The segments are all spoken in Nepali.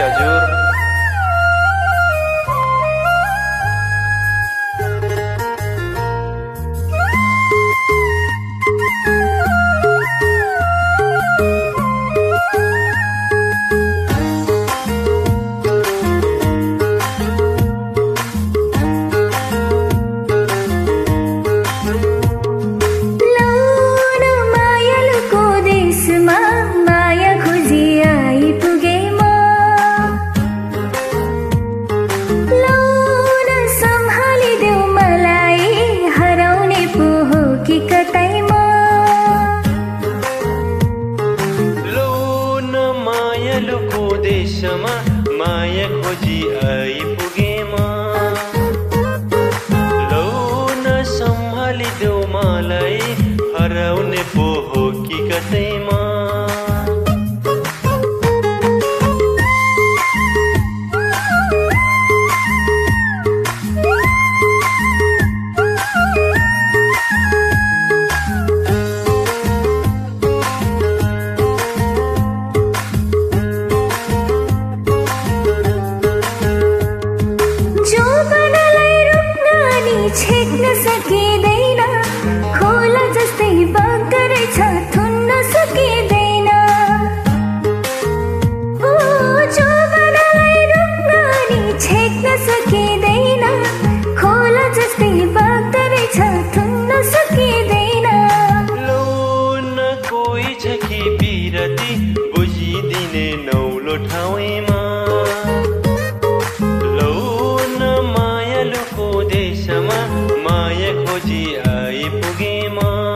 हजुर। माया खोजी आइपुगे म लौ न सम्हालिदेऊ मलाई हराउने पो हो कि कतैमा। छेक्न सकिँदैन खोला जस्तै बग्दै छ थुन्न सकिँदैन। ओ जोबनलाई रोक्न नि छेक्न सकिँदैन खोला जस्तै बग्दै छ थुन्न सकिँदैन। लौ न कोही छ कि बिरती बुझिदिने नौलो ठाउँमा लौ न मायालुको देशमा माया खोजी आइपुगे म।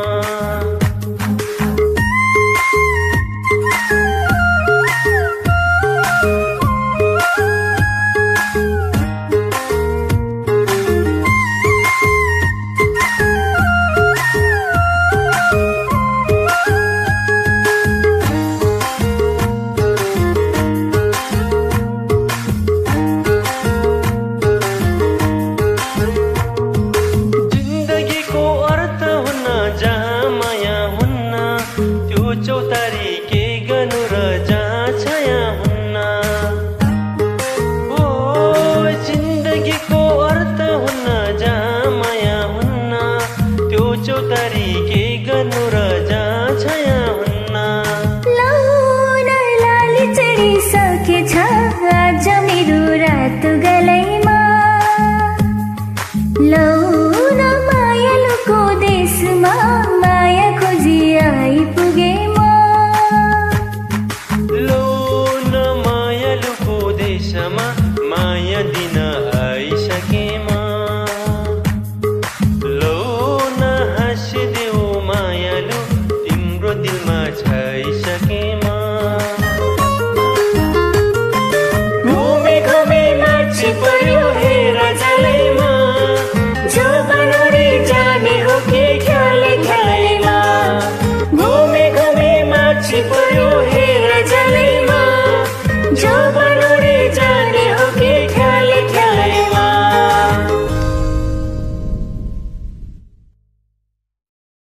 चौतारी के गर्नु र जहाँ छाया हुन्न। ओ जिन्दगीको अर्थ हुन्न जहाँ माया हुन्न त्यो चौतारी के गर्नु र जहाँ छाया हुन्न। लौ न लाली चढिसकेछ आज